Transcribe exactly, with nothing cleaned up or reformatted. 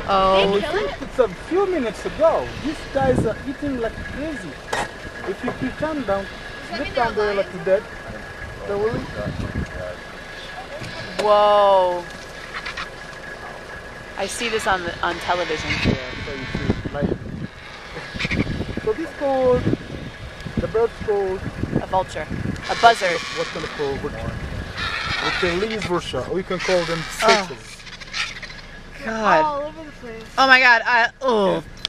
Oh. I think it's a few minutes ago. These guys are eating like crazy. If you pretend down, slip down there like you're dead, they will eat. Whoa. I see this on the, on television. Yeah, so you see, like, so this called, the bird's called A vulture. A buzzard. What kind of call? We can leave vulture, or we can call them vultures. God. All over the place. Oh my God. I, oh.